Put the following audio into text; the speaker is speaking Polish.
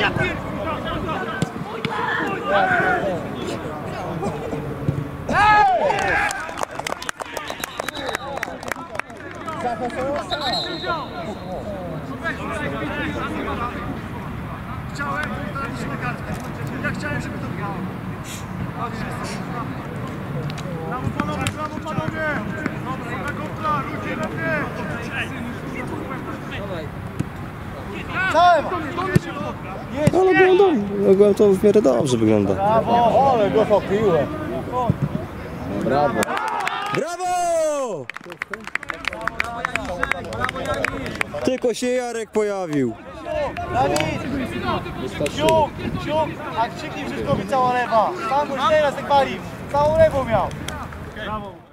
Chciałem, to daliśmy na kartkę. Ja chciałem, żeby to było. Brawo panowie, brawo panowie! Dobra kopla, ludzie na mnie! Ale wygląda, to w miarę dobrze wygląda. Brawo! Ale go popiłem! Brawo! Brawo! Tylko się Jarek pojawił. Dawid! Siuk! Siuk! A krzyknij wszystko mi cała lewa! Sam już teraz jak walił! Całą lewą miał! Brawo!